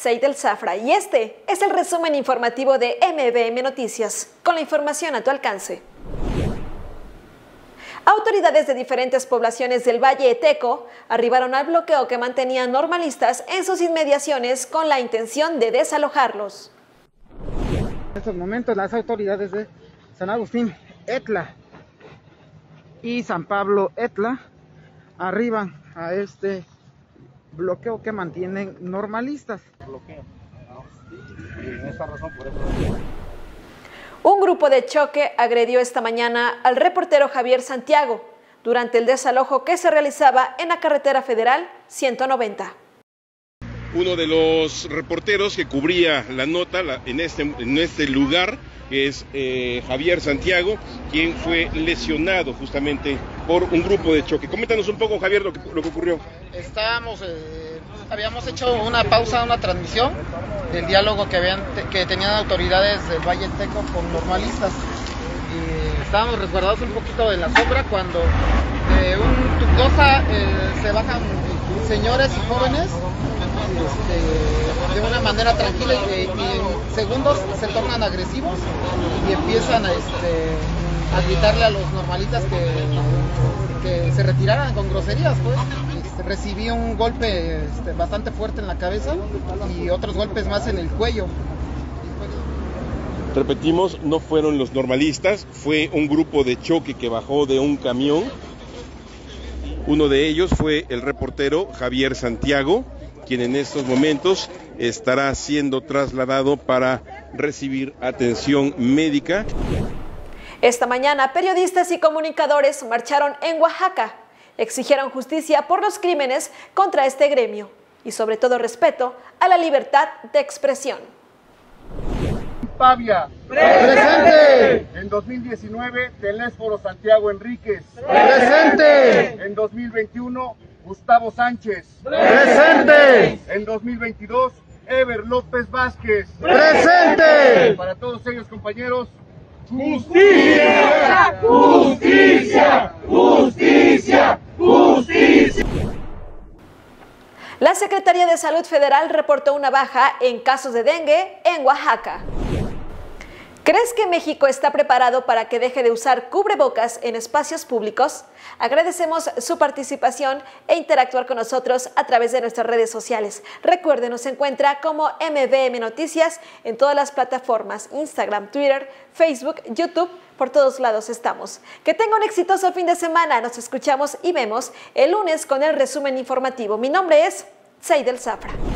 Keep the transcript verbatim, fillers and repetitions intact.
Seidel Zafra y este es el resumen informativo de M V M Noticias, con la información a tu alcance. Autoridades de diferentes poblaciones del Valle Eteco arribaron al bloqueo que mantenían normalistas en sus inmediaciones con la intención de desalojarlos. En estos momentos las autoridades de San Agustín Etla y San Pablo Etla arriban a este bloqueo que mantienen normalistas. Bloqueo. Y esta razón por eso. Un grupo de choque agredió esta mañana al reportero Javier Santiago durante el desalojo que se realizaba en la carretera federal ciento noventa. Uno de los reporteros que cubría la nota la, en, este, en este lugar es eh, Javier Santiago, quien fue lesionado justamente por un grupo de choque. Coméntanos un poco, Javier, lo que, lo que ocurrió. Estábamos, eh, habíamos hecho una pausa, una transmisión del diálogo que, habían, que tenían autoridades del Valle Eteco con normalistas. Y estábamos resguardados un poquito en la sombra cuando de un Tucosa eh, se bajan señores y jóvenes este, de una manera tranquila y, y en segundos se tornan agresivos y empiezan a, este, a gritarle a los normalistas que, que se retiraran con groserías, pues. Este, recibí un golpe este, bastante fuerte en la cabeza y otros golpes más en el cuello. Repetimos, no fueron los normalistas, fue un grupo de choque que bajó de un camión. Uno de ellos fue el reportero Javier Santiago, quien en estos momentos estará siendo trasladado para recibir atención médica. Esta mañana, periodistas y comunicadores marcharon en Oaxaca, exigieron justicia por los crímenes contra este gremio y sobre todo respeto a la libertad de expresión. Pavia. ¡Presente! En dos mil diecinueve, Telésforo Santiago Enríquez. ¡Presente! En dos mil veintiuno, Gustavo Sánchez. ¡Presente! En dos mil veintidós, Ever López Vázquez. ¡Presente! Para todos ellos, compañeros, ¡Justicia! ¡Justicia! ¡Justicia! ¡Justicia! La Secretaría de Salud Federal reportó una baja en casos de dengue en Oaxaca. ¿Crees que México está preparado para que deje de usar cubrebocas en espacios públicos? Agradecemos su participación e interactuar con nosotros a través de nuestras redes sociales. Recuerden, nos encuentra como M V M Noticias en todas las plataformas, Instagram, Twitter, Facebook, YouTube, por todos lados estamos. Que tenga un exitoso fin de semana, nos escuchamos y vemos el lunes con el resumen informativo. Mi nombre es Seidel Zafra.